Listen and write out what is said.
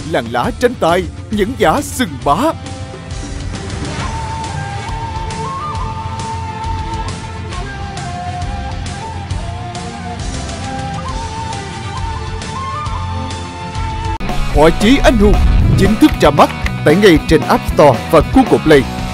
làng lá tranh tài những giả sừng bá. Họa chí anh hùng chính thức ra mắt tại ngay trên App Store và Google Play.